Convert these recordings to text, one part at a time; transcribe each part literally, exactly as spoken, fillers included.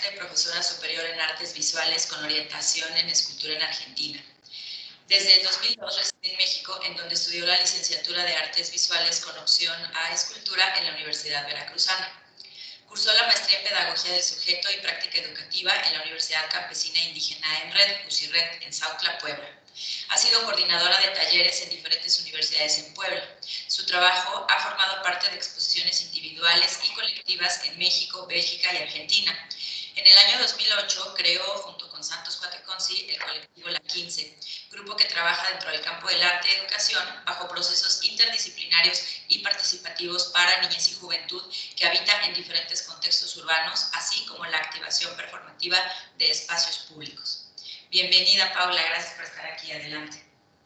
maestra y profesora superior en artes visuales con orientación en escultura en Argentina. Desde el dos mil dos reside en México, en donde estudió la licenciatura de artes visuales con opción a escultura en la Universidad Veracruzana. Cursó la maestría en Pedagogía del Sujeto y Práctica Educativa en la Universidad Campesina Indígena ENRED, UCIRRED, en Zautla, Puebla. Ha sido coordinadora de talleres en diferentes universidades en Puebla. Su trabajo ha formado parte de exposiciones individuales y colectivas en México, Bélgica y Argentina. En el año dos mil ocho creó, junto con Santos Cuateconsi, el colectivo La quince, grupo que trabaja dentro del campo del arte y educación bajo procesos interdisciplinarios y participativos para niñez y juventud que habitan en diferentes contextos urbanos, así como la activación performativa de espacios públicos. Bienvenida, Paula, gracias por estar aquí, adelante.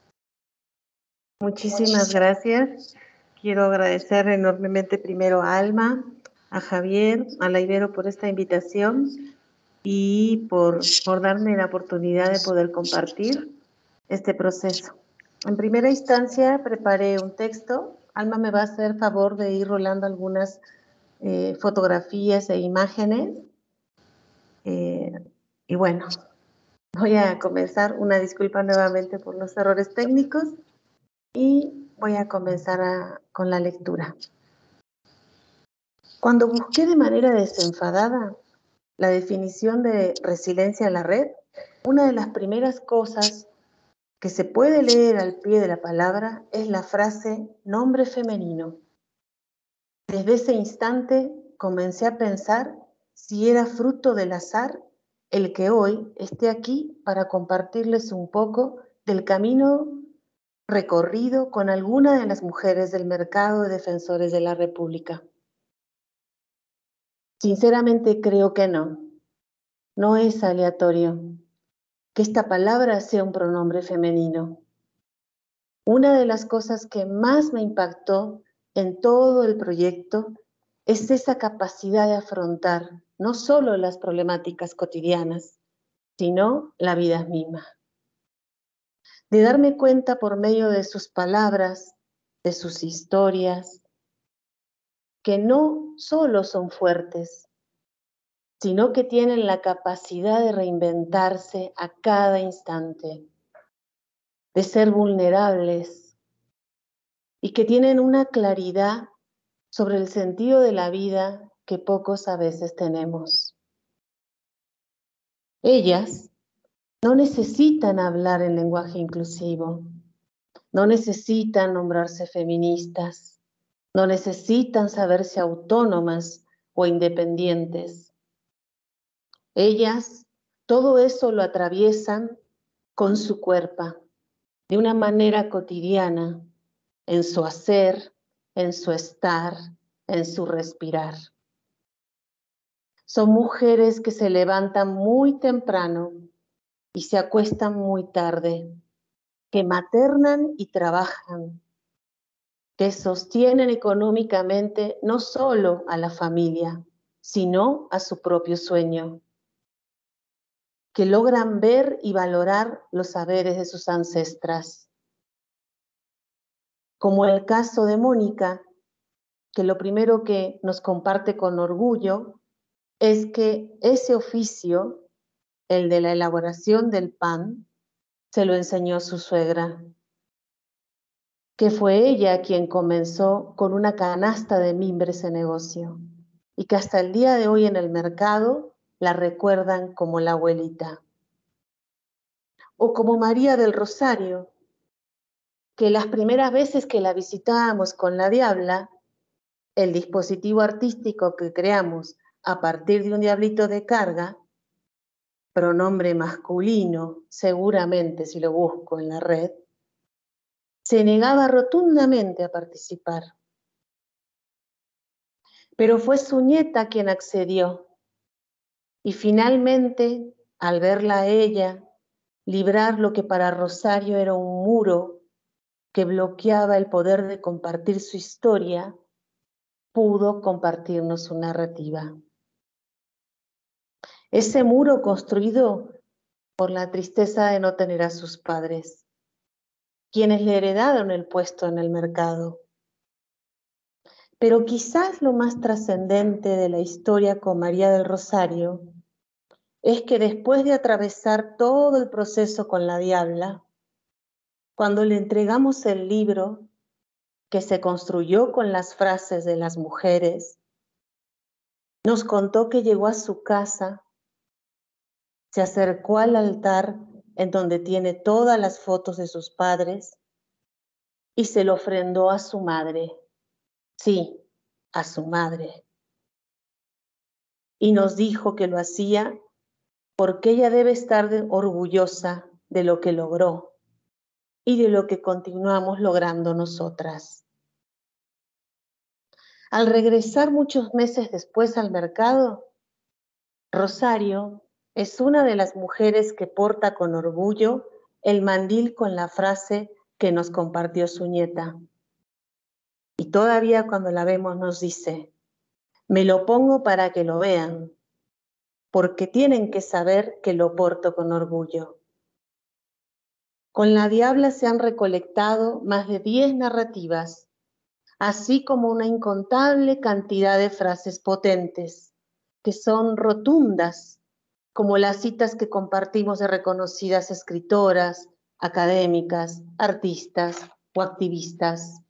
Muchísimas gracias. Quiero agradecer enormemente primero a Alma, a Javier, a la Ibero por esta invitación y por, por darme la oportunidad de poder compartir este proceso. En primera instancia preparé un texto. Alma me va a hacer favor de ir rolando algunas eh, fotografías e imágenes. Eh, y bueno, voy a comenzar. Una disculpa nuevamente por los errores técnicos y voy a comenzar a, con la lectura. Cuando busqué de manera desenfadada la definición de resiliencia en la red, una de las primeras cosas que se puede leer al pie de la palabra es la frase nombre femenino. Desde ese instante comencé a pensar si era fruto del azar el que hoy esté aquí para compartirles un poco del camino recorrido con alguna de las mujeres del mercado de defensores de la República. Sinceramente creo que no. No es aleatorio que esta palabra sea un pronombre femenino. Una de las cosas que más me impactó en todo el proyecto es esa capacidad de afrontar no solo las problemáticas cotidianas, sino la vida misma. De darme cuenta por medio de sus palabras, de sus historias, que no solo son fuertes, sino que tienen la capacidad de reinventarse a cada instante, de ser vulnerables y que tienen una claridad sobre el sentido de la vida que pocos a veces tenemos. Ellas no necesitan hablar en lenguaje inclusivo, no necesitan nombrarse feministas, no necesitan saberse autónomas o independientes. Ellas todo eso lo atraviesan con su cuerpo, de una manera cotidiana, en su hacer, en su estar, en su respirar. Son mujeres que se levantan muy temprano y se acuestan muy tarde, que maternan y trabajan, que sostienen económicamente no solo a la familia, sino a su propio sueño, que logran ver y valorar los saberes de sus ancestras. Como el caso de Mónica, que lo primero que nos comparte con orgullo es que ese oficio, el de la elaboración del pan, se lo enseñó a su suegra, que fue ella quien comenzó con una canasta de mimbre ese negocio y que hasta el día de hoy en el mercado la recuerdan como la abuelita. O como María del Rosario, que las primeras veces que la visitábamos con la Diabla, el dispositivo artístico que creamos a partir de un diablito de carga, pronombre masculino, seguramente si lo busco en la red, se negaba rotundamente a participar. Pero fue su nieta quien accedió y finalmente, al verla a ella librar lo que para Rosario era un muro que bloqueaba el poder de compartir su historia, pudo compartirnos su narrativa. Ese muro construido por la tristeza de no tener a sus padres, quienes le heredaron el puesto en el mercado. Pero quizás lo más trascendente de la historia con María del Rosario es que después de atravesar todo el proceso con la diabla, cuando le entregamos el libro que se construyó con las frases de las mujeres, nos contó que llegó a su casa, se acercó al altar en donde tiene todas las fotos de sus padres y se lo ofrendó a su madre. Sí, a su madre. Y nos dijo que lo hacía porque ella debe estar orgullosa de lo que logró y de lo que continuamos logrando nosotras. Al regresar muchos meses después al mercado, Rosario es una de las mujeres que porta con orgullo el mandil con la frase que nos compartió su nieta. Y todavía cuando la vemos nos dice, me lo pongo para que lo vean, porque tienen que saber que lo porto con orgullo. Con la diabla se han recolectado más de diez narrativas, así como una incontable cantidad de frases potentes, que son rotundas, como las citas que compartimos de reconocidas escritoras, académicas, artistas o activistas.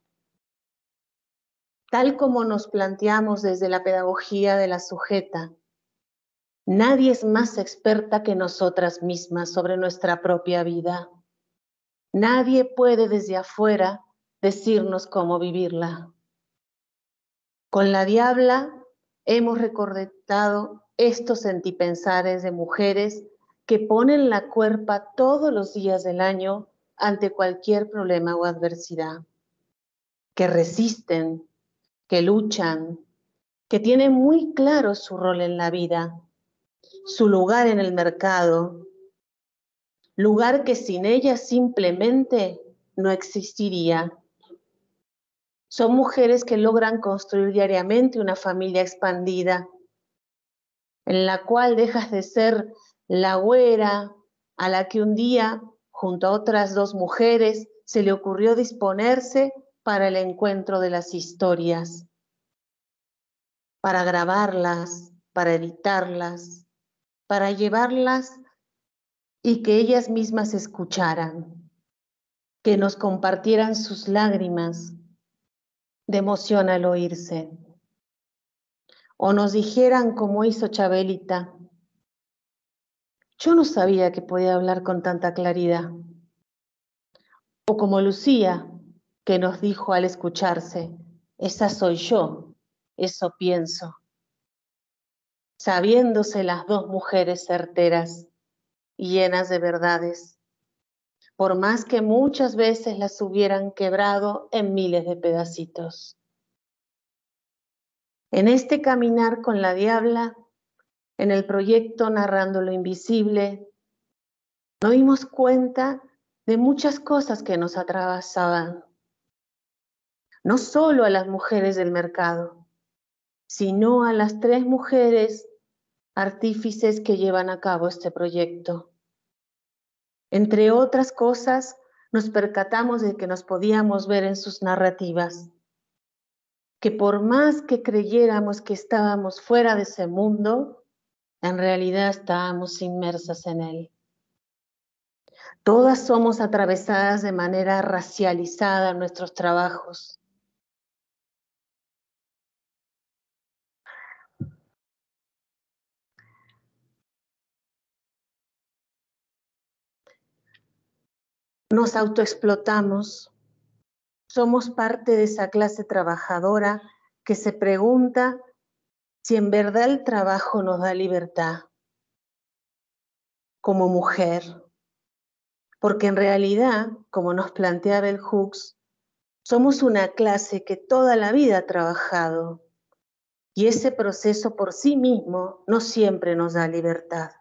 Tal como nos planteamos desde la pedagogía de la sujeta, nadie es más experta que nosotras mismas sobre nuestra propia vida. Nadie puede desde afuera decirnos cómo vivirla. Con la diabla hemos recolectado estos sentipensares de mujeres que ponen la cuerpa todos los días del año ante cualquier problema o adversidad, que resisten, que luchan, que tienen muy claro su rol en la vida, su lugar en el mercado, lugar que sin ellas simplemente no existiría. Son mujeres que logran construir diariamente una familia expandida, en la cual dejas de ser la güera a la que un día, junto a otras dos mujeres, se le ocurrió disponerse para el encuentro de las historias, para grabarlas, para editarlas, para llevarlas y que ellas mismas escucharan, que nos compartieran sus lágrimas de emoción al oírse, o nos dijeran como hizo Chabelita, yo no sabía que podía hablar con tanta claridad, o como Lucía, que nos dijo al escucharse, esa soy yo, eso pienso, sabiéndose las dos mujeres certeras y llenas de verdades, por más que muchas veces las hubieran quebrado en miles de pedacitos. En este caminar con la diabla, en el proyecto Narrando lo Invisible, nos dimos cuenta de muchas cosas que nos atravesaban, no solo a las mujeres del mercado, sino a las tres mujeres artífices que llevan a cabo este proyecto. Entre otras cosas, nos percatamos de que nos podíamos ver en sus narrativas, que por más que creyéramos que estábamos fuera de ese mundo, en realidad estábamos inmersas en él. Todas somos atravesadas de manera racializada en nuestros trabajos. Nos autoexplotamos. Somos parte de esa clase trabajadora que se pregunta si en verdad el trabajo nos da libertad como mujer. Porque en realidad, como nos plantea Bell Hooks, somos una clase que toda la vida ha trabajado y ese proceso por sí mismo no siempre nos da libertad.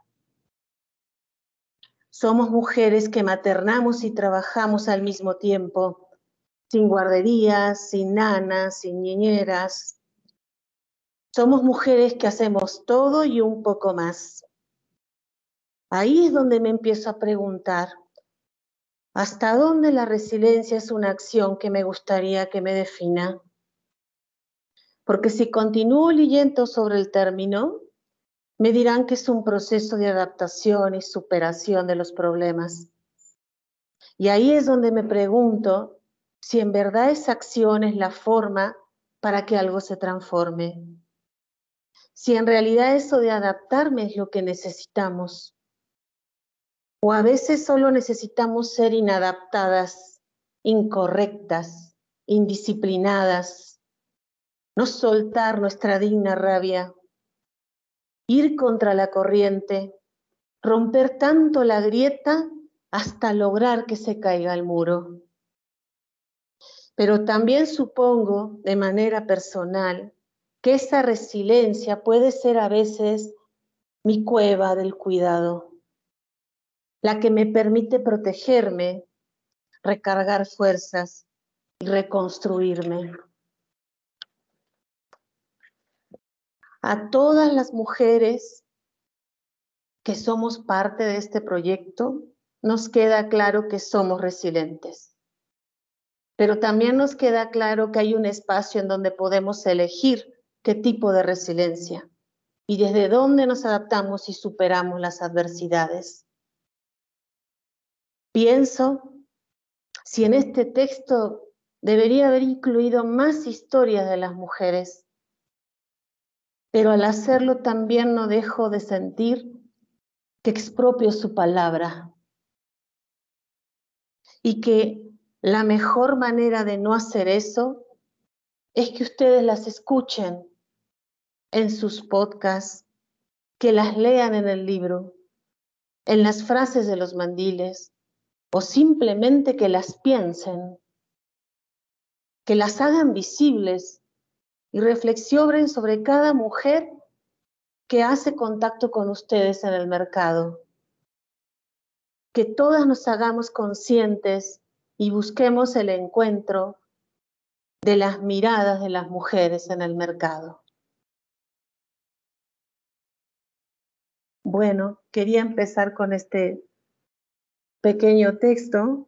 Somos mujeres que maternamos y trabajamos al mismo tiempo, sin guarderías, sin nanas, sin niñeras. Somos mujeres que hacemos todo y un poco más. Ahí es donde me empiezo a preguntar, ¿hasta dónde la resiliencia es una acción que me gustaría que me defina? Porque si continúo leyendo sobre el término, Me dirán que es un proceso de adaptación y superación de los problemas. Y ahí es donde me pregunto si en verdad esa acción es la forma para que algo se transforme. Si en realidad eso de adaptarme es lo que necesitamos. O a veces solo necesitamos ser inadaptadas, incorrectas, indisciplinadas, no soltar nuestra digna rabia, ir contra la corriente, romper tanto la grieta hasta lograr que se caiga el muro. Pero también supongo, de manera personal, que esa resiliencia puede ser a veces mi cueva del cuidado, la que me permite protegerme, recargar fuerzas y reconstruirme. A todas las mujeres que somos parte de este proyecto, nos queda claro que somos resilientes. Pero también nos queda claro que hay un espacio en donde podemos elegir qué tipo de resiliencia y desde dónde nos adaptamos y superamos las adversidades. Pienso si en este texto debería haber incluido más historias de las mujeres, pero al hacerlo también no dejo de sentir que expropio su palabra y que la mejor manera de no hacer eso es que ustedes las escuchen en sus podcasts, que las lean en el libro, en las frases de los mandiles, o simplemente que las piensen, que las hagan visibles y reflexionen sobre cada mujer que hace contacto con ustedes en el mercado. Que todas nos hagamos conscientes y busquemos el encuentro de las miradas de las mujeres en el mercado. Bueno, quería empezar con este pequeño texto.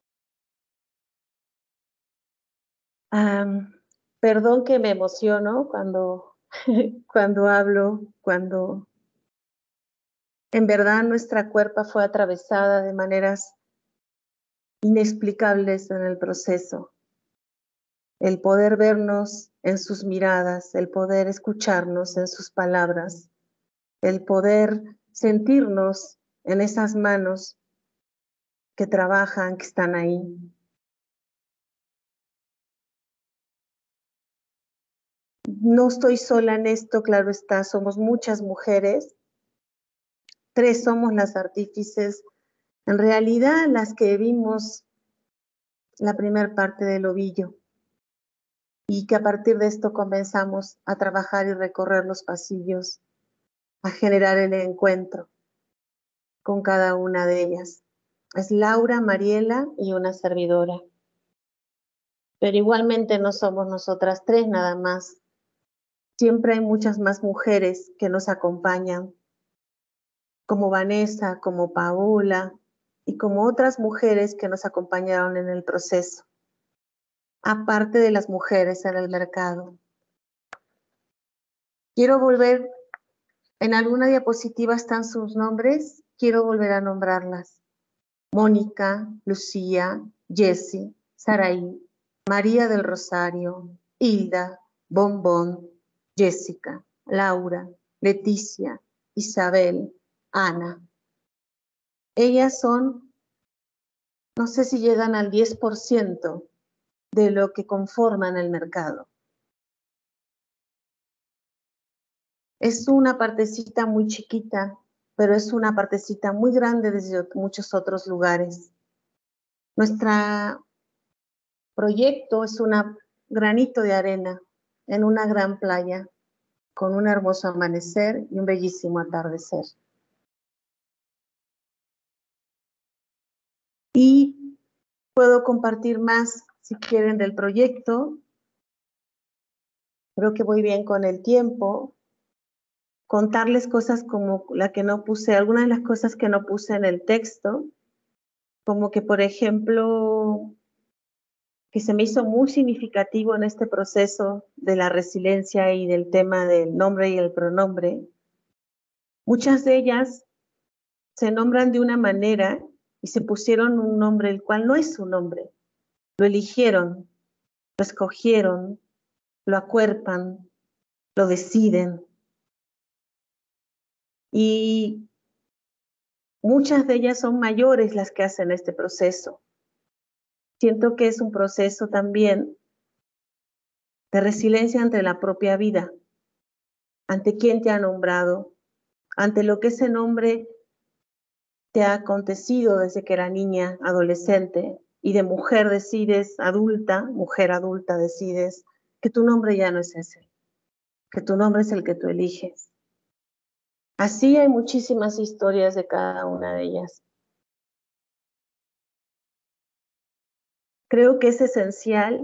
Um, perdón que me emociono cuando, cuando hablo, cuando en verdad nuestra cuerpa fue atravesada de maneras inexplicables en el proceso. El poder vernos en sus miradas, el poder escucharnos en sus palabras, el poder sentirnos en esas manos que trabajan, que están ahí. No estoy sola en esto, claro está, somos muchas mujeres. Tres somos las artífices, en realidad las que vimos la primera parte del ovillo y que a partir de esto comenzamos a trabajar y recorrer los pasillos, a generar el encuentro con cada una de ellas. Es Laura, Mariela y una servidora. Pero igualmente no somos nosotras tres nada más. Siempre hay muchas más mujeres que nos acompañan, como Vanessa, como Paola y como otras mujeres que nos acompañaron en el proceso, aparte de las mujeres en el mercado. Quiero volver, en alguna diapositiva están sus nombres, quiero volver a nombrarlas. Mónica, Lucía, Jessie, Saraí, María del Rosario, Hilda, Bombón, Jessica, Laura, Leticia, Isabel, Ana. Ellas son, no sé si llegan al diez por ciento de lo que conforman el mercado. Es una partecita muy chiquita, pero es una partecita muy grande desde muchos otros lugares. Nuestro proyecto es un granito de arena en una gran playa, con un hermoso amanecer y un bellísimo atardecer. Y puedo compartir más, si quieren, del proyecto. Creo que voy bien con el tiempo. Contarles cosas como la que no puse, algunas de las cosas que no puse en el texto, como que, por ejemplo, que se me hizo muy significativo en este proceso de la resiliencia y del tema del nombre y el pronombre, Muchas de ellas se nombran de una manera y se pusieron un nombre el cual no es su nombre. Lo eligieron, lo escogieron, lo acuerpan, lo deciden. Y muchas de ellas son mayores las que hacen este proceso. Siento que es un proceso también de resiliencia ante la propia vida, ante quién te ha nombrado, ante lo que ese nombre te ha acontecido desde que era niña, adolescente, y de mujer decides, adulta, mujer adulta decides que tu nombre ya no es ese, que tu nombre es el que tú eliges. Así hay muchísimas historias de cada una de ellas. Creo que es esencial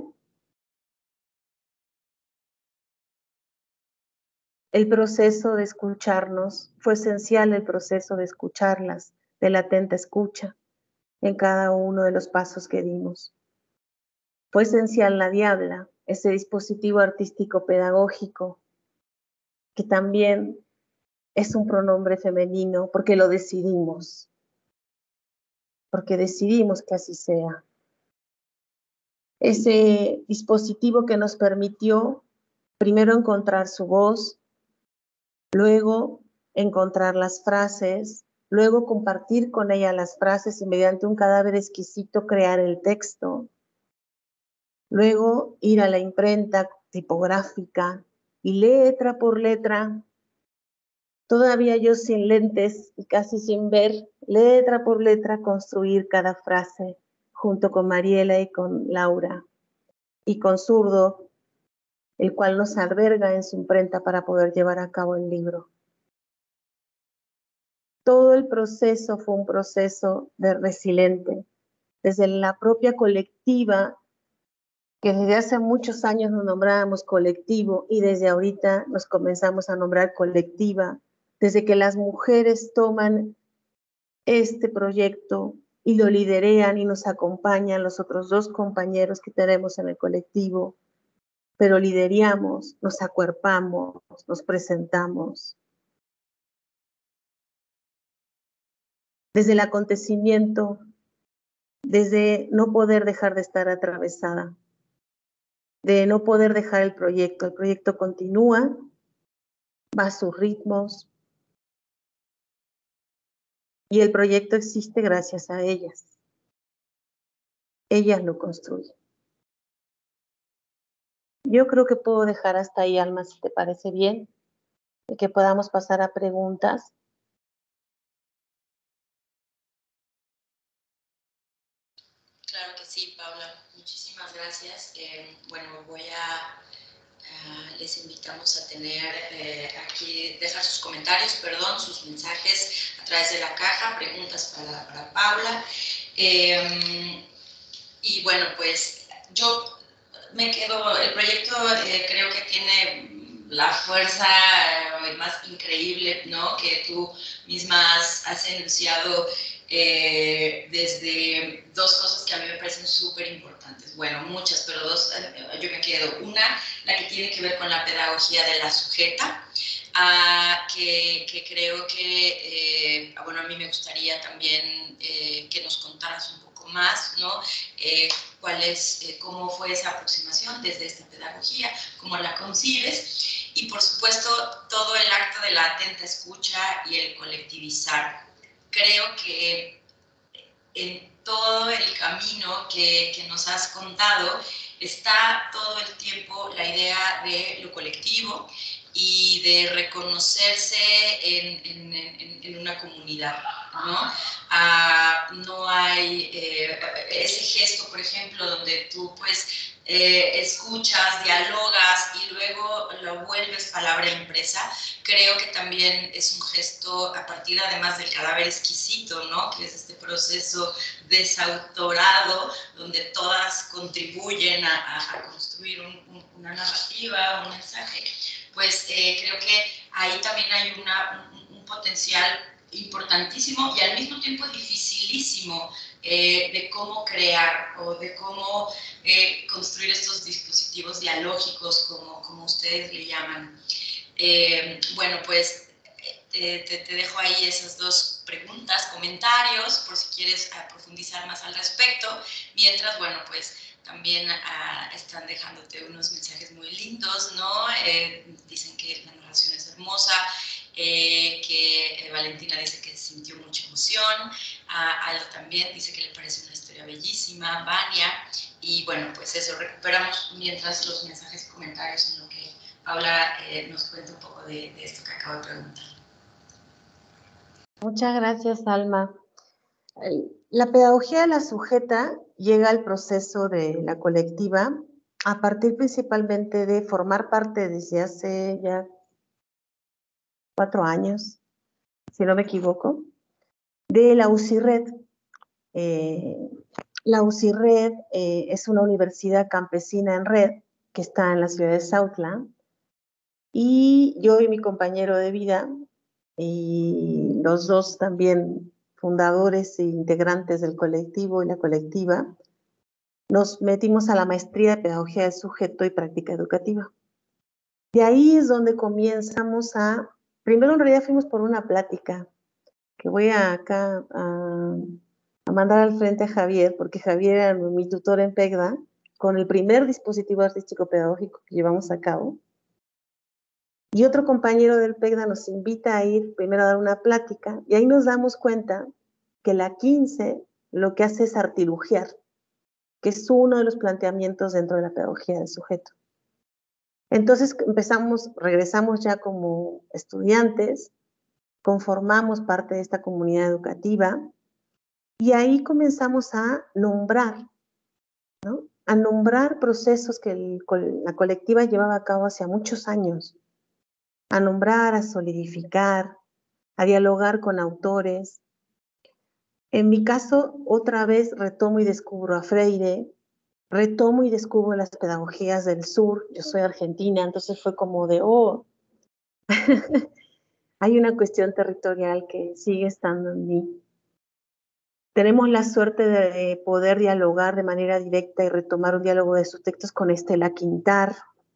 el proceso de escucharnos, fue esencial el proceso de escucharlas, de la atenta escucha en cada uno de los pasos que dimos. Fue esencial la Diabla, ese dispositivo artístico pedagógico, que también es un pronombre femenino porque lo decidimos, porque decidimos que así sea. Ese dispositivo que nos permitió primero encontrar su voz, luego encontrar las frases, luego compartir con ella las frases y mediante un cadáver exquisito crear el texto, luego ir a la imprenta tipográfica y letra por letra, todavía yo sin lentes y casi sin ver, letra por letra construir cada frase junto con Mariela y con Laura y con Zurdo, el cual nos alberga en su imprenta para poder llevar a cabo el libro. Todo el proceso fue un proceso de resiliente, desde la propia colectiva, que desde hace muchos años nos nombrábamos colectivo y desde ahorita nos comenzamos a nombrar colectiva, desde que las mujeres toman este proyecto y lo liderean y nos acompañan los otros dos compañeros que tenemos en el colectivo, pero lideramos, nos acuerpamos, nos presentamos. Desde el acontecimiento, desde no poder dejar de estar atravesada, de no poder dejar el proyecto. El proyecto continúa, va a sus ritmos y el proyecto existe gracias a ellas. Ellas lo construyen. Yo creo que puedo dejar hasta ahí, Alma, si te parece bien, y que podamos pasar a preguntas. Claro que sí, Paula. Muchísimas gracias. Eh, bueno, voy a... Uh, les invitamos a tener eh, aquí, dejar sus comentarios, perdón, sus mensajes a través de la caja, preguntas para, para Paula. Eh, y bueno, pues yo me quedo, el proyecto eh, creo que tiene la fuerza eh, más increíble, ¿no? Que tú misma has, has enunciado eh, desde dos cosas que a mí me parecen súper importantes. Bueno, muchas, pero dos, eh, yo me quedo. Una, la que tiene que ver con la pedagogía de la sujeta, uh, que, que creo que, eh, bueno, a mí me gustaría también eh, que nos contaras un poco más, ¿no? Eh, cuál es, eh, cómo fue esa aproximación desde esta pedagogía, cómo la concibes, y por supuesto todo el acto de la atenta escucha y el colectivizar. Creo que en todo el camino que, que nos has contado está todo el tiempo la idea de lo colectivo y de reconocerse en, en, en, en una comunidad, ¿no? Ah, no hay eh, ese gesto, por ejemplo, donde tú pues eh, escuchas, dialogas y luego lo vuelves palabra impresa. Creo que también es un gesto a partir además del cadáver exquisito, ¿no? Que es este proceso desautorado donde todas contribuyen a, a, a construir un, un, una narrativa, un mensaje. Pues eh, creo que ahí también hay una, un, un potencial importantísimo y al mismo tiempo dificilísimo eh, de cómo crear o de cómo eh, construir estos dispositivos dialógicos, como, como ustedes le llaman. Eh, bueno, pues eh, te, te dejo ahí esas dos preguntas, comentarios, por si quieres uh, profundizar más al respecto. Mientras, bueno, pues también uh, están dejándote unos mensajes muy lindos, ¿no? Eh, dicen que la narración es hermosa, eh, que eh, Valentina dice que sintió mucha emoción, uh, Aldo también dice que le parece una historia bellísima, Vania, y bueno, pues eso, recuperamos mientras los mensajes y comentarios en lo que Paula eh, nos cuenta un poco de, de esto que acabo de preguntar. Muchas gracias, Alma. La pedagogía de la sujeta llega al proceso de la colectiva a partir principalmente de formar parte desde hace ya cuatro años, si no me equivoco, de la U C I R E D. Eh, la U C I R E D eh, es una universidad campesina en red que está en la ciudad de Southland, y yo y mi compañero de vida, y los dos también fundadores e integrantes del colectivo y la colectiva, nos metimos a la maestría de pedagogía del sujeto y práctica educativa. De ahí es donde comenzamos a, primero en realidad fuimos por una plática, que voy a acá a, a mandar al frente a Javier, porque Javier era mi tutor en PEGDA, con el primer dispositivo artístico pedagógico que llevamos a cabo. Y otro compañero del PEGDA nos invita a ir primero a dar una plática, y ahí nos damos cuenta que la quince lo que hace es artilugiar, que es uno de los planteamientos dentro de la pedagogía del sujeto. Entonces empezamos, regresamos ya como estudiantes, conformamos parte de esta comunidad educativa, y ahí comenzamos a nombrar, ¿no? A nombrar procesos que el, la colectiva llevaba a cabo hace muchos años, a nombrar, a solidificar, a dialogar con autores. En mi caso, otra vez retomo y descubro a Freire, retomo y descubro las pedagogías del sur. Yo soy argentina, entonces fue como de, oh, hay una cuestión territorial que sigue estando en mí. Tenemos la suerte de poder dialogar de manera directa y retomar un diálogo de sus textos con Estela Quintar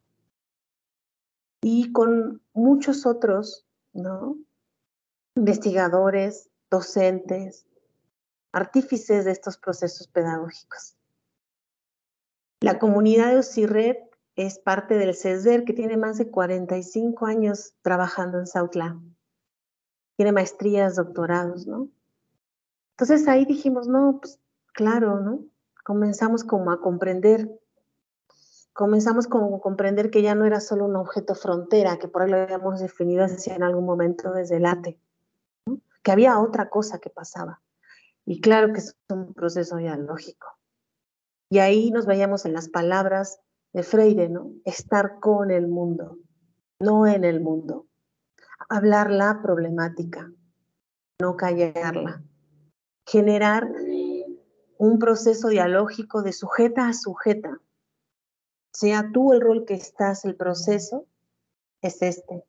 y con muchos otros, ¿no? Investigadores, docentes, artífices de estos procesos pedagógicos. La comunidad de U C I R E D es parte del CESDER, que tiene más de cuarenta y cinco años trabajando en Southland. Tiene maestrías, doctorados, ¿no? Entonces ahí dijimos, no, pues claro, ¿no? Comenzamos como a comprender, comenzamos como a comprender que ya no era solo un objeto frontera, que por ahí lo habíamos definido así en algún momento desde el ATE, ¿no? Que había otra cosa que pasaba. Y claro que es un proceso dialógico. Y ahí nos veíamos en las palabras de Freire, ¿no? Estar con el mundo, no en el mundo. Hablar la problemática, no callarla. Generar un proceso dialógico de sujeta a sujeta. Sea tú el rol que estás, el proceso es este.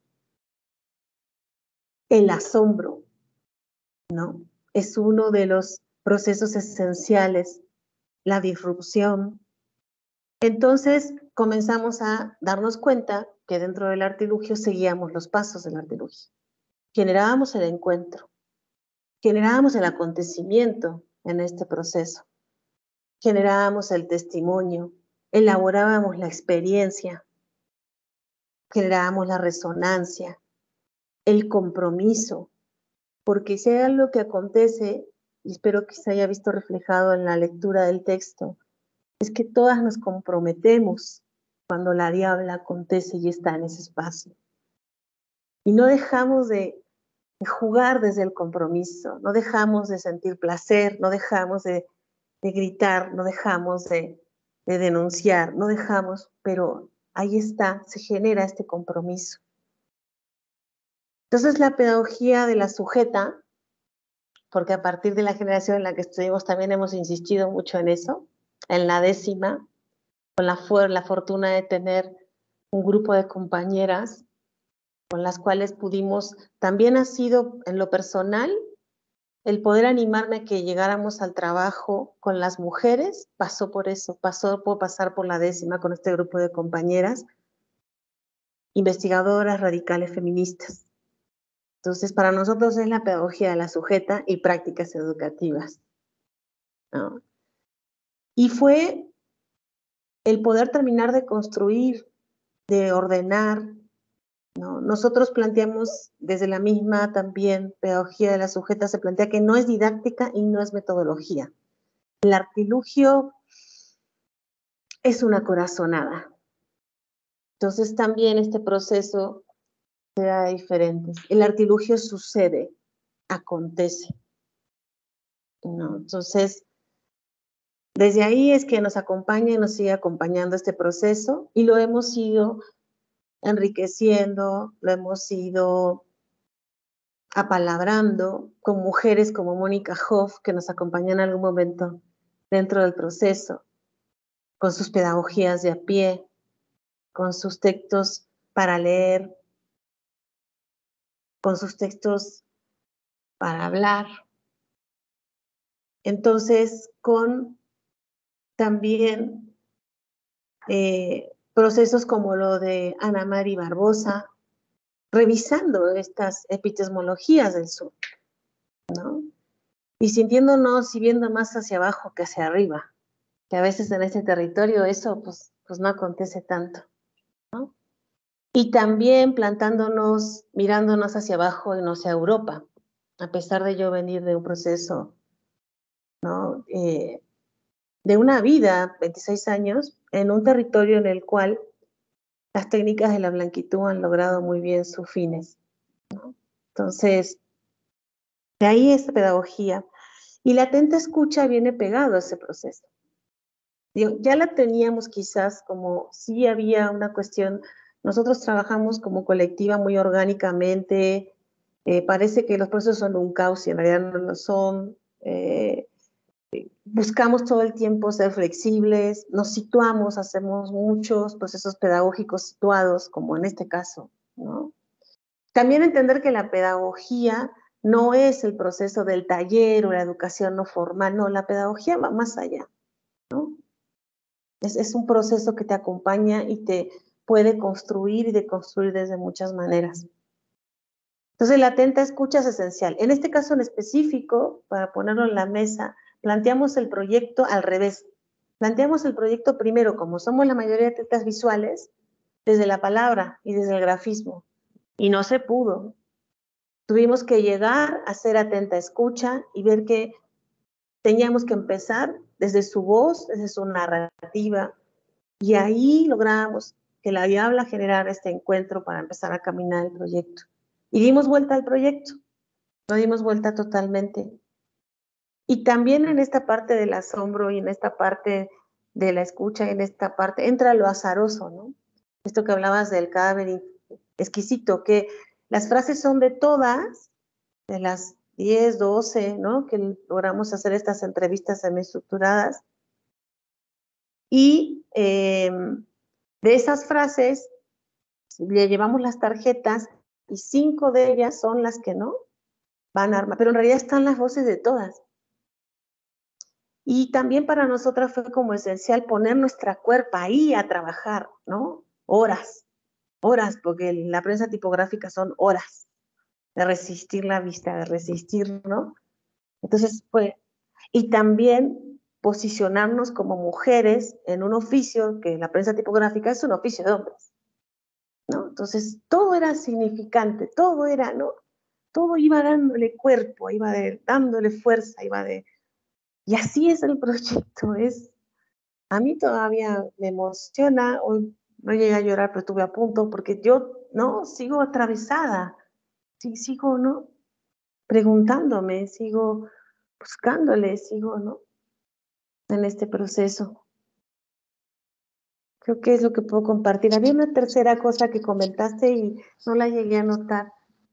El asombro, ¿no? Es uno de los procesos esenciales, la disrupción. Entonces comenzamos a darnos cuenta que dentro del artilugio seguíamos los pasos del artilugio. Generábamos el encuentro, generábamos el acontecimiento en este proceso, generábamos el testimonio, elaborábamos la experiencia, generábamos la resonancia, el compromiso, porque si hay algo que acontece, y espero que se haya visto reflejado en la lectura del texto, es que todas nos comprometemos cuando la diabla acontece y está en ese espacio. Y no dejamos de, de jugar desde el compromiso, no dejamos de sentir placer, no dejamos de, de gritar, no dejamos de, de denunciar, no dejamos, pero ahí está, se genera este compromiso. Entonces la pedagogía de la sujeta, porque a partir de la generación en la que estuvimos también hemos insistido mucho en eso, en la décima, con la, la fortuna de tener un grupo de compañeras con las cuales pudimos, también ha sido en lo personal, el poder animarme a que llegáramos al trabajo con las mujeres, pasó por eso, pasó por pasar por la décima con este grupo de compañeras, investigadoras radicales feministas. Entonces, para nosotros es la pedagogía de la sujeta y prácticas educativas, ¿no? Y fue el poder terminar de construir, de ordenar, ¿no? Nosotros planteamos desde la misma también pedagogía de la sujeta, se plantea que no es didáctica y no es metodología. El artilugio es una corazonada. Entonces también este proceso se da diferente. El artilugio sucede, acontece, ¿no? Entonces, desde ahí es que nos acompaña y nos sigue acompañando este proceso y lo hemos ido enriqueciendo, lo hemos ido apalabrando con mujeres como Mónica Hoff, que nos acompañó en algún momento dentro del proceso, con sus pedagogías de a pie, con sus textos para leer, con sus textos para hablar. Entonces, con también eh, procesos como lo de Ana Mari Barbosa, revisando estas epistemologías del sur, ¿no? Y sintiéndonos y viendo más hacia abajo que hacia arriba, que a veces en este territorio eso pues, pues no acontece tanto, ¿no? Y también plantándonos, mirándonos hacia abajo y no hacia Europa, a pesar de yo venir de un proceso, ¿no? Eh, de una vida, veintiséis años, en un territorio en el cual las técnicas de la blanquitud han logrado muy bien sus fines, ¿no? Entonces, de ahí esta pedagogía. Y la atenta escucha viene pegado a ese proceso. Digo, ya la teníamos quizás como, sí había una cuestión, nosotros trabajamos como colectiva muy orgánicamente, eh, parece que los procesos son un caos y en realidad no lo son, eh, buscamos todo el tiempo ser flexibles, nos situamos, hacemos muchos procesos pedagógicos situados, como en este caso, ¿no? También entender que la pedagogía no es el proceso del taller o la educación no formal, no, la pedagogía va más allá, ¿no? Es, es un proceso que te acompaña y te puede construir y deconstruir desde muchas maneras. Entonces, la atenta escucha es esencial. En este caso en específico, para ponerlo en la mesa, planteamos el proyecto al revés. Planteamos el proyecto primero, como somos la mayoría de atentas visuales, desde la palabra y desde el grafismo. Y no se pudo. Tuvimos que llegar a ser atenta escucha y ver que teníamos que empezar desde su voz, desde su narrativa, y ahí logramos que la Diabla generara este encuentro para empezar a caminar el proyecto. Y dimos vuelta al proyecto, no dimos vuelta totalmente. Y también en esta parte del asombro y en esta parte de la escucha, en esta parte, entra lo azaroso, ¿no? Esto que hablabas del cadáver exquisito, que las frases son de todas, de las diez, doce, ¿no? Que logramos hacer estas entrevistas semiestructuradas. Y eh, de esas frases le llevamos las tarjetas y cinco de ellas son las que no van a armar, pero en realidad están las voces de todas. Y también para nosotras fue como esencial poner nuestra cuerpa ahí a trabajar, ¿no? Horas, horas, porque la prensa tipográfica son horas de resistir la vista, de resistir, ¿no? Entonces fue, y también posicionarnos como mujeres en un oficio que la prensa tipográfica es un oficio de hombres, ¿no? Entonces todo era significante, todo era, ¿no? Todo iba dándole cuerpo, iba de, dándole fuerza, iba de... Y así es el proyecto, es... A mí todavía me emociona, hoy no llegué a llorar, pero estuve a punto, porque yo, ¿no? Sigo atravesada, sí, sigo, ¿no? Preguntándome, sigo buscándole, sigo, ¿no? En este proceso. Creo que es lo que puedo compartir. Había una tercera cosa que comentaste y no la llegué a notar.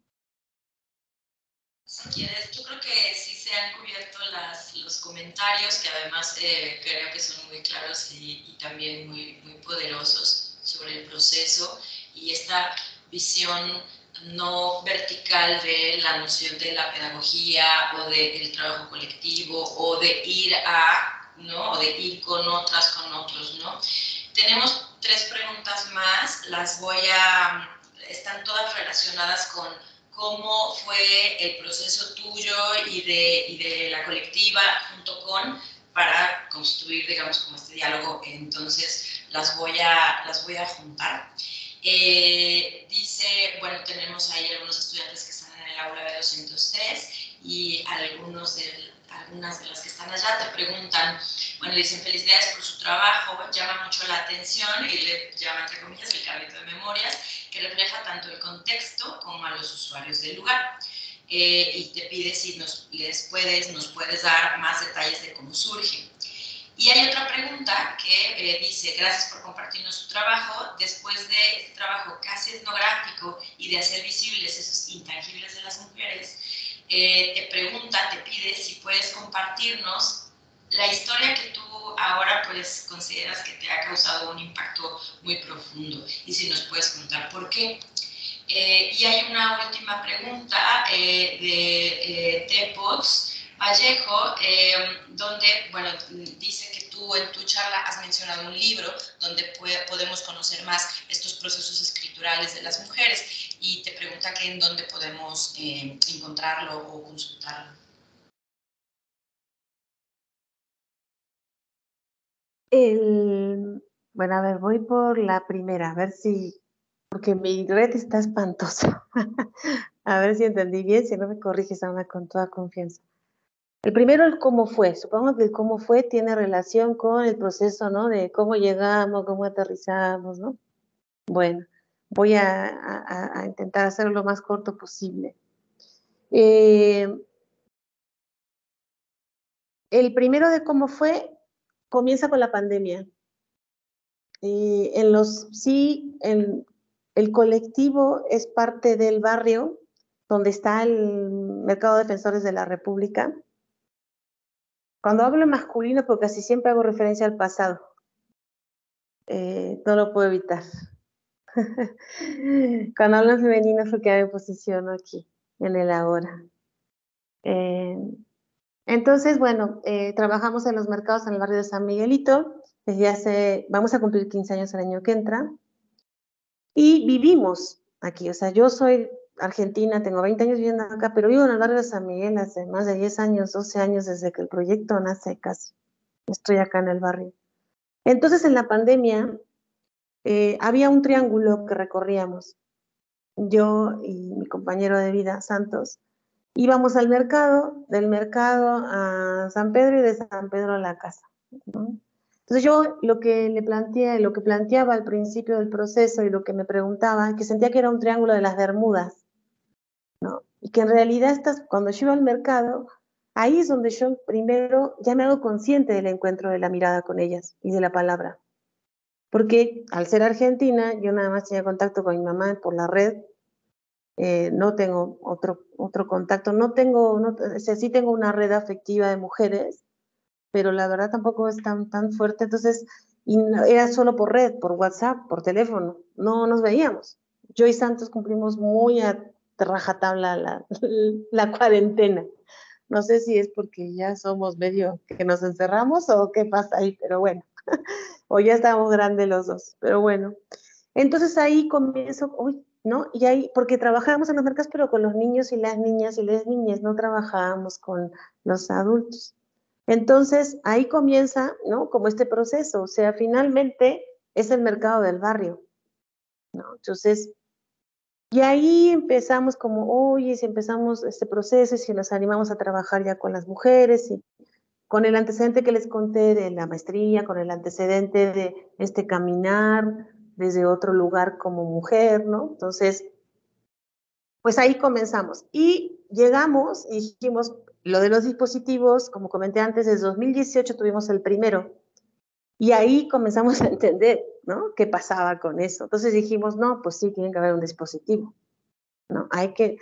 Si quieres, yo creo que sí se han cubierto las, los comentarios, que además eh, creo que son muy claros y, y también muy, muy poderosos sobre el proceso y esta visión no vertical de la noción de la pedagogía o del trabajo colectivo o de ir a, ¿no? O de ir con otras, con otros, ¿no? Tenemos tres preguntas más, las voy a, están todas relacionadas con cómo fue el proceso tuyo y de, y de la colectiva junto con para construir, digamos, como este diálogo. Entonces, las voy a, las voy a juntar. Eh, dice, bueno, tenemos ahí algunos estudiantes que están en el aula B doscientos tres y algunos de, algunas de las que están allá te preguntan, bueno, le dicen felicidades por su trabajo, llama mucho la atención y le llama entre comillas el carrito de memorias que refleja tanto el contexto como a los usuarios del lugar. Eh, y te pide si nos, les puedes, nos puedes dar más detalles de cómo surge. Y hay otra pregunta que eh, dice, gracias por compartirnos su trabajo. Después de este trabajo casi etnográfico y de hacer visibles esos intangibles de las mujeres, eh, te pregunta, te pide si puedes compartirnos la historia que tú ahora pues consideras que te ha causado un impacto muy profundo y si nos puedes contar por qué. Eh, y hay una última pregunta eh, de eh, Tepox Vallejo, eh, donde, bueno, dice que tú en tu charla has mencionado un libro donde puede, podemos conocer más estos procesos escriturales de las mujeres y te pregunta que en dónde podemos eh, encontrarlo o consultarlo. El, bueno, a ver, voy por la primera, a ver si, porque mi red está espantosa. A ver si entendí bien, si no me corriges, Ana, con toda confianza. El primero, el cómo fue. Supongo que el cómo fue tiene relación con el proceso, ¿no? De cómo llegamos, cómo aterrizamos, ¿no? Bueno, voy a, a, a intentar hacerlo lo más corto posible. Eh, el primero de cómo fue comienza con la pandemia. Eh, en los, sí, en, el colectivo es parte del barrio donde está el Mercado de Defensores de la República. Cuando hablo en masculino, porque casi siempre hago referencia al pasado, eh, no lo puedo evitar. Cuando hablo en femenino, porque me posiciono aquí, en el ahora. Eh, entonces, bueno, eh, trabajamos en los mercados en el barrio de San Miguelito, desde hace, vamos a cumplir quince años el año que entra, y vivimos aquí, o sea, yo soy argentina, tengo veinte años viviendo acá, pero vivo en el barrio de San Miguel hace más de diez años, doce años desde que el proyecto nace casi. Estoy acá en el barrio. Entonces, en la pandemia, eh, había un triángulo que recorríamos. Yo y mi compañero de vida, Santos, íbamos al mercado, del mercado a San Pedro y de San Pedro a la casa, ¿no? Entonces yo lo que le planteé, lo que planteaba al principio del proceso y lo que me preguntaba, que sentía que era un triángulo de las Bermudas, ¿no? Y que en realidad estas, cuando yo iba al mercado, ahí es donde yo primero ya me hago consciente del encuentro de la mirada con ellas y de la palabra. Porque al ser argentina, yo nada más tenía contacto con mi mamá por la red, eh, no tengo otro, otro contacto, no tengo, no, o sea, sí tengo una red afectiva de mujeres, pero la verdad tampoco es tan, tan fuerte, entonces, y no, era solo por red, por WhatsApp, por teléfono, no nos veíamos. Yo y Santos cumplimos muy a rajatabla la, la cuarentena. No sé si es porque ya somos medio que nos encerramos o qué pasa ahí, pero bueno, o ya estamos grandes los dos, pero bueno. Entonces ahí comienzo, uy, ¿no? Y ahí, porque trabajábamos en los mercados, pero con los niños y las niñas y las niñas, no trabajábamos con los adultos. Entonces ahí comienza, ¿no? Como este proceso, o sea, finalmente es el mercado del barrio, ¿no? Entonces, y ahí empezamos como, oye, si empezamos este proceso y si nos animamos a trabajar ya con las mujeres y con el antecedente que les conté de la maestría, con el antecedente de este caminar desde otro lugar como mujer, ¿no? Entonces, pues ahí comenzamos. Y llegamos y dijimos, lo de los dispositivos, como comenté antes, desde dos mil dieciocho tuvimos el primero. Y ahí comenzamos a entender, ¿no? ¿Qué pasaba con eso? Entonces dijimos, no, pues sí, tiene que haber un dispositivo, ¿no? Hay que...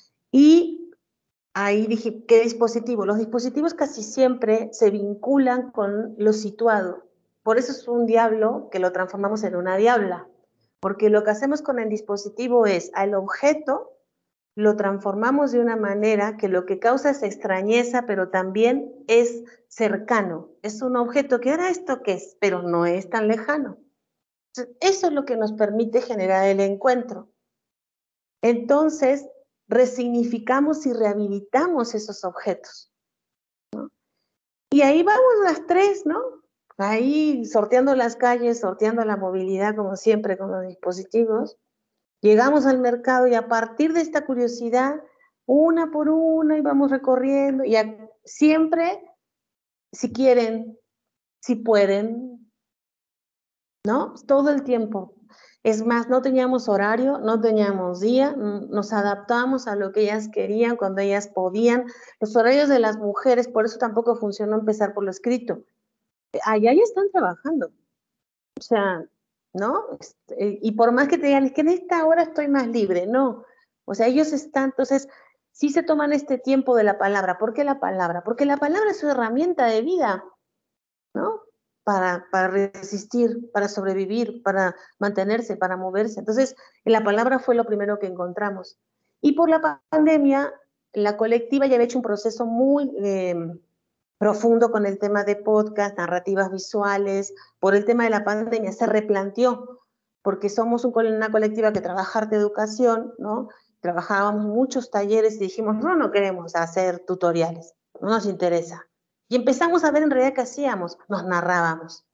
Y ahí dije, ¿qué dispositivo? Los dispositivos casi siempre se vinculan con lo situado. Por eso es un diablo que lo transformamos en una diabla. Porque lo que hacemos con el dispositivo es al objeto lo transformamos de una manera que lo que causa es extrañeza, pero también es cercano. Es un objeto que ahora esto qué es, pero no es tan lejano. Entonces, eso es lo que nos permite generar el encuentro. Entonces, resignificamos y rehabilitamos esos objetos, ¿no? Y ahí vamos las tres, ¿no? Ahí sorteando las calles, sorteando la movilidad, como siempre, con los dispositivos. Llegamos al mercado y a partir de esta curiosidad, una por una, íbamos recorriendo, y a, siempre, si quieren, si pueden, ¿no? Todo el tiempo. Es más, no teníamos horario, no teníamos día, nos adaptamos a lo que ellas querían, cuando ellas podían. Los horarios de las mujeres, por eso tampoco funcionó empezar por lo escrito. Allá ya están trabajando. O sea, ¿no? Este, y por más que te digan, es que en esta hora estoy más libre, no. O sea, ellos están, entonces, sí se toman este tiempo de la palabra. ¿Por qué la palabra? Porque la palabra es su herramienta de vida, ¿no? Para, para resistir, para sobrevivir, para mantenerse, para moverse. Entonces, la palabra fue lo primero que encontramos. Y por la pandemia, la colectiva ya había hecho un proceso muy eh, profundo con el tema de podcast, narrativas visuales. Por el tema de la pandemia se replanteó, porque somos un, una colectiva que trabaja arte educación, ¿no? Trabajábamos muchos talleres y dijimos, no, no queremos hacer tutoriales, no nos interesa. Y empezamos a ver en realidad qué hacíamos, nos narrábamos.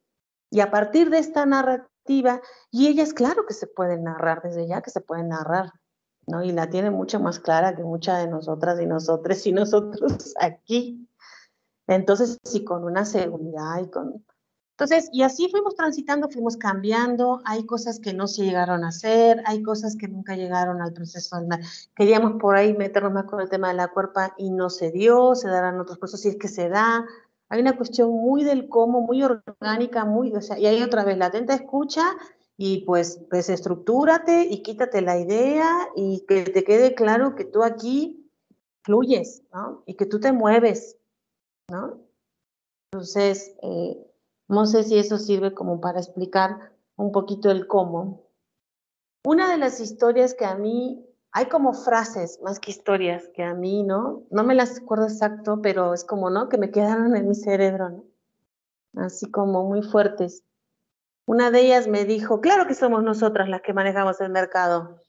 Y a partir de esta narrativa, y ellas claro que se pueden narrar, desde ya que se pueden narrar, ¿no? Y la tienen mucho más clara que muchas de nosotras y nosotros y nosotros aquí. Entonces, sí, con una seguridad y con... Entonces, y así fuimos transitando, fuimos cambiando, hay cosas que no se llegaron a hacer, hay cosas que nunca llegaron al proceso. Queríamos por ahí meternos más con el tema de la cuerpa y no se dio, se darán otros procesos si es que se da. Hay una cuestión muy del cómo, muy orgánica, muy, o sea, y hay otra vez la atenta escucha y pues, pues estructúrate y quítate la idea y que te quede claro que tú aquí fluyes, ¿no? Y que tú te mueves, ¿no? Entonces, eh, no sé si eso sirve como para explicar un poquito el cómo. Una de las historias que a mí, hay como frases más que historias que a mí, ¿no? No me las acuerdo exacto, pero es como, ¿no? Que me quedaron en mi cerebro, ¿no? Así como muy fuertes. Una de ellas me dijo, claro que somos nosotras las que manejamos el mercado.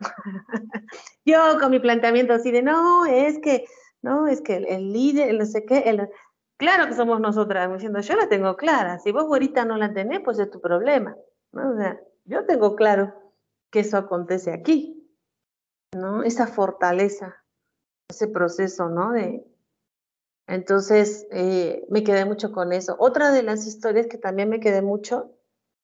Yo con mi planteamiento así de, no, es que, no, es que el, el líder, el no sé qué, el, claro que somos nosotras, diciendo, yo la tengo clara, si vos ahorita no la tenés, pues es tu problema, ¿no? O sea, yo tengo claro que eso acontece aquí, ¿no? Esa fortaleza, ese proceso, ¿no? De, entonces, eh, me quedé mucho con eso. Otra de las historias que también me quedé mucho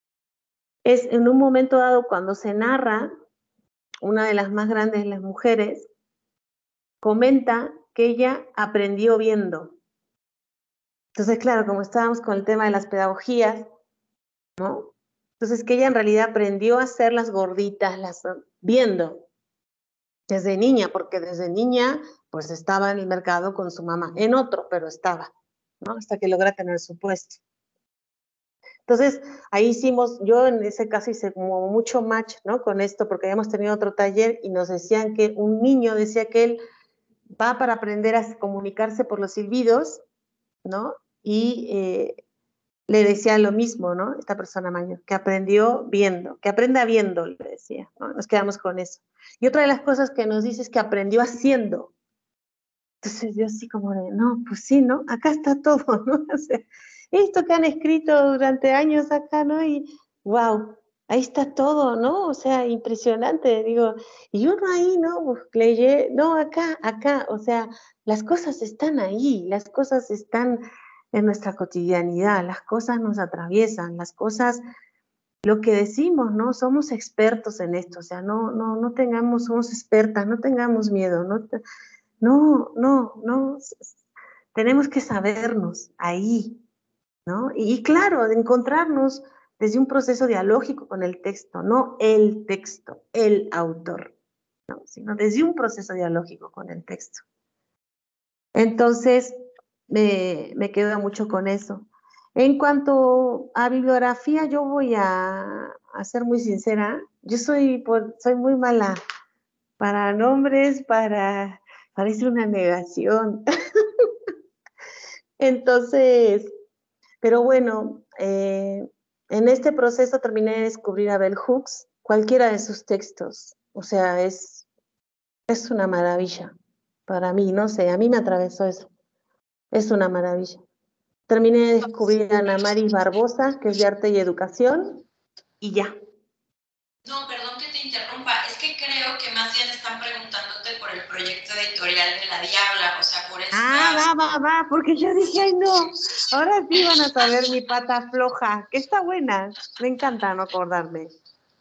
es en un momento dado cuando se narra, una de las más grandes de las mujeres, comenta que ella aprendió viendo. Entonces, claro, como estábamos con el tema de las pedagogías, ¿no? Entonces, que ella en realidad aprendió a hacer las gorditas, las viendo, desde niña, porque desde niña, pues estaba en el mercado con su mamá, en otro, pero estaba, ¿no? Hasta que logra tener su puesto. Entonces, ahí hicimos, yo en ese caso hice como mucho match, ¿no? Con esto, porque habíamos tenido otro taller y nos decían que un niño decía que él va para aprender a comunicarse por los silbidos, ¿no? Y eh, le decía lo mismo, ¿no? Esta persona mayor, que aprendió viendo, que aprenda viendo, le decía, ¿no? Nos quedamos con eso. Y otra de las cosas que nos dice es que aprendió haciendo. Entonces yo así como de, no, pues sí, ¿no? Acá está todo, ¿no? O sea, esto que han escrito durante años acá, ¿no? Y wow, ahí está todo, ¿no? O sea, impresionante, digo, y uno ahí, ¿no? Pues, leyé, no, acá, acá, o sea, las cosas están ahí, las cosas están en nuestra cotidianidad, las cosas nos atraviesan, las cosas, lo que decimos, ¿no? Somos expertos en esto, o sea, no, no, no tengamos, somos expertas, no tengamos miedo, no, no, no, no, tenemos que sabernos ahí, ¿no? Y, y claro, de encontrarnos desde un proceso dialógico con el texto, no el texto, el autor, ¿no? Sino desde un proceso dialógico con el texto. Entonces, me, me quedo mucho con eso. En cuanto a bibliografía, yo voy a, a ser muy sincera, yo soy, por, soy muy mala para nombres, para, parece una negación. Entonces, pero bueno, eh, en este proceso terminé de descubrir a Bell Hooks, cualquiera de sus textos, o sea, es Es una maravilla para mí, no sé, a mí me atravesó eso. Es una maravilla. Terminé de descubrir a Ana Maris Barbosa, que es de arte y educación, y ya. No, perdón que te interrumpa, es que creo que más bien están preguntándote por el proyecto editorial de La Diabla, o sea, por esta... Ah, va, va, va, porque yo dije, ay no, ahora sí van a saber mi pata floja, que está buena, me encanta no acordarme.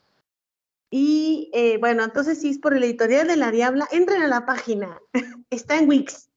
Y eh, bueno, entonces si es por el editorial de La Diabla, entren a la página, está en Wix.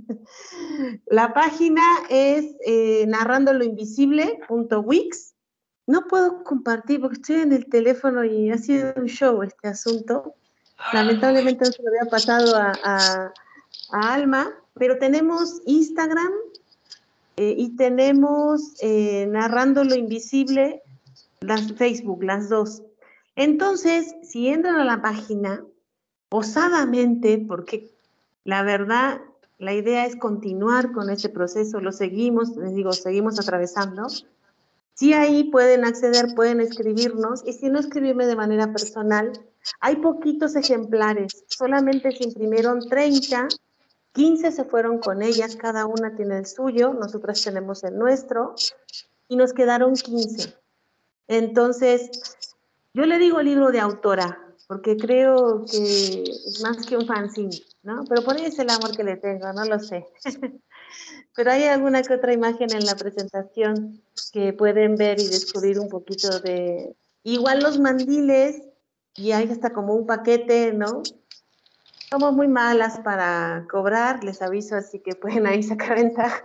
La página es eh, narrandoloinvisible punto wix. No puedo compartir porque estoy en el teléfono y ha sido un show este asunto. Lamentablemente no se lo había pasado a, a, a Alma, pero tenemos Instagram eh, y tenemos eh, Narrando lo Invisible, las Facebook, las dos. Entonces, si entran a la página, osadamente, porque la verdad, la idea es continuar con este proceso, lo seguimos, les digo, seguimos atravesando. Sí, ahí pueden acceder, pueden escribirnos, y si no, escribirme de manera personal. Hay poquitos ejemplares, solamente se imprimieron treinta, quince se fueron con ellas, cada una tiene el suyo, nosotras tenemos el nuestro, y nos quedaron quince. Entonces, yo le digo libro de autora, porque creo que es más que un fanzine, ¿no? Pero por ahí es el amor que le tengo, no lo sé. Pero hay alguna que otra imagen en la presentación que pueden ver y descubrir un poquito de... Igual los mandiles, y hay hasta como un paquete, ¿no? Somos muy malas para cobrar, les aviso, así que pueden ahí sacar ventaja.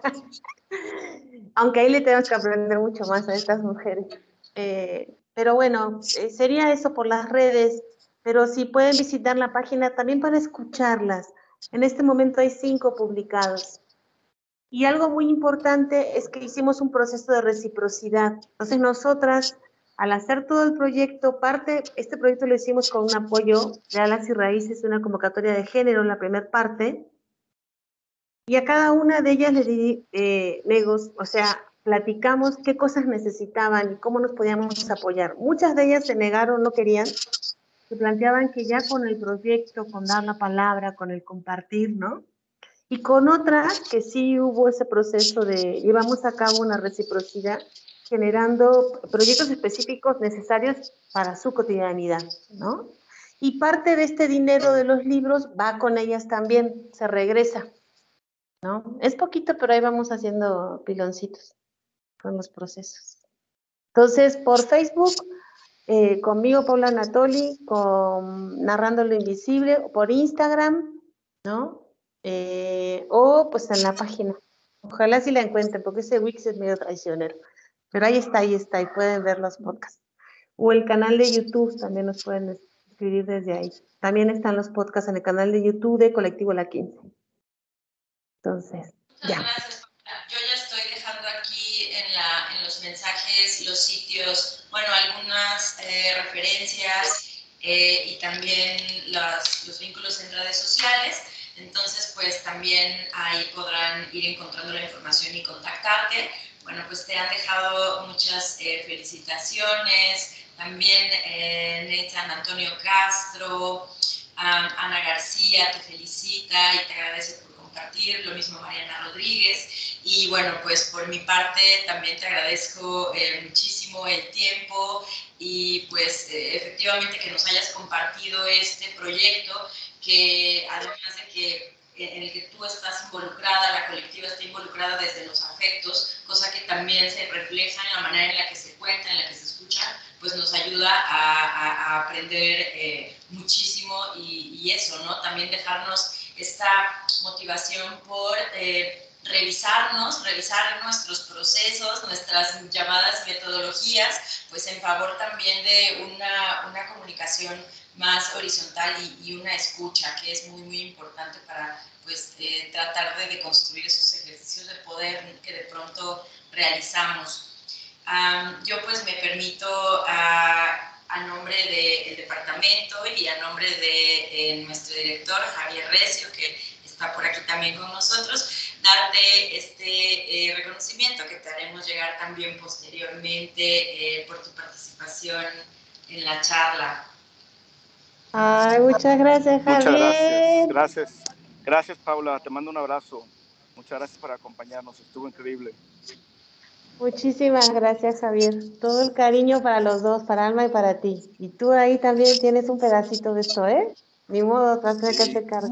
Aunque ahí le tenemos que aprender mucho más a estas mujeres. Eh, pero bueno, eh, sería eso por las redes, pero si pueden visitar la página también para escucharlas. En este momento hay cinco publicados. Y algo muy importante es que hicimos un proceso de reciprocidad. Entonces nosotras, al hacer todo el proyecto, parte, este proyecto lo hicimos con un apoyo de Alas y Raíces, una convocatoria de género, la primera parte, y a cada una de ellas le di eh, negos, o sea, platicamos qué cosas necesitaban y cómo nos podíamos apoyar. Muchas de ellas se negaron, no querían, se planteaban que ya con el proyecto, con dar la palabra, con el compartir, ¿no? Y con otras que sí hubo ese proceso de, llevamos a cabo una reciprocidad generando proyectos específicos necesarios para su cotidianidad, ¿no? Y parte de este dinero de los libros va con ellas también, se regresa, ¿no? Es poquito, pero ahí vamos haciendo piloncitos con los procesos. Entonces, por Facebook, eh, conmigo, Paula Anatoli, con Narrando lo Invisible, por Instagram, ¿no? Eh, o pues en la página. Ojalá sí la encuentren, porque ese Wix es medio traicionero. Pero ahí está, ahí está, y pueden ver los podcasts. O el canal de YouTube, también nos pueden escribir desde ahí. También están los podcasts en el canal de YouTube de Colectivo La quince. Entonces, Muchas ya. gracias, Paula. Yo ya estoy dejando aquí en, la, en los mensajes los sitios, bueno, algunas eh, referencias eh, y también las, los vínculos en redes sociales. Entonces, pues también ahí podrán ir encontrando la información y contactarte. Bueno, pues te han dejado muchas eh, felicitaciones. También eh, Nathan Antonio Castro, um, Ana García te felicita y te agradece por compartir, lo mismo Mariana Rodríguez, y bueno, pues por mi parte también te agradezco eh, muchísimo el tiempo y pues eh, efectivamente que nos hayas compartido este proyecto que además de que en el que tú estás involucrada, la colectiva está involucrada desde los afectos, cosa que también se refleja en la manera en la que se cuenta, en la que se escucha, pues nos ayuda a, a, a aprender eh, muchísimo y, y eso, ¿no? También dejarnos esta motivación por eh, revisarnos, revisar nuestros procesos, nuestras llamadas metodologías, pues en favor también de una, una comunicación más horizontal y, y una escucha, que es muy, muy importante para pues, eh, tratar de deconstruir esos ejercicios de poder que de pronto realizamos. Um, yo pues me permito a, a nombre del departamento y a nombre de eh, nuestro director Javier Recio, que está por aquí también con nosotros, darte este eh, reconocimiento que te haremos llegar también posteriormente eh, por tu participación en la charla. Ay, muchas gracias, Muchas Javier. gracias, gracias. Gracias, Paula, te mando un abrazo. Muchas gracias por acompañarnos, estuvo increíble. Muchísimas gracias, Javier. Todo el cariño para los dos, para Alma y para ti. Y tú ahí también tienes un pedacito de esto, ¿eh? Ni modo, vas a tener que Sí. hacer cargo.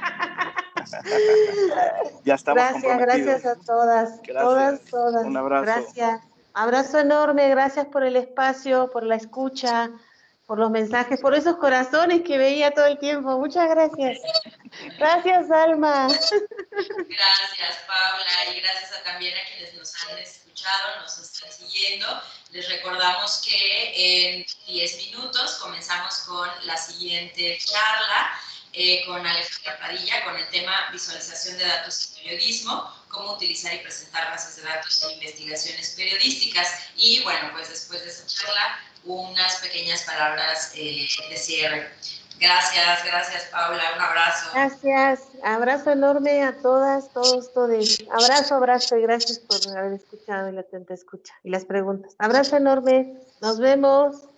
Ya estamos Gracias, comprometidos. gracias a todas, Gracias. todas, todas. Un abrazo. Gracias. Abrazo enorme, gracias por el espacio, por la escucha, por los mensajes, por esos corazones que veía todo el tiempo. Muchas gracias. Gracias, Alma. Gracias, Paula, y gracias a, también a quienes nos han escuchado, nos están siguiendo. Les recordamos que en diez minutos comenzamos con la siguiente charla eh, con Alejandra Padilla con el tema visualización de datos y periodismo, cómo utilizar y presentar bases de datos en investigaciones periodísticas. Y bueno, pues después de esa charla, unas pequeñas palabras eh, de cierre. Gracias, gracias, Paula, un abrazo. Gracias, abrazo enorme a todas, todos, todos. Abrazo, abrazo y gracias por haber escuchado y la atenta escucha y las preguntas. Abrazo enorme, nos vemos.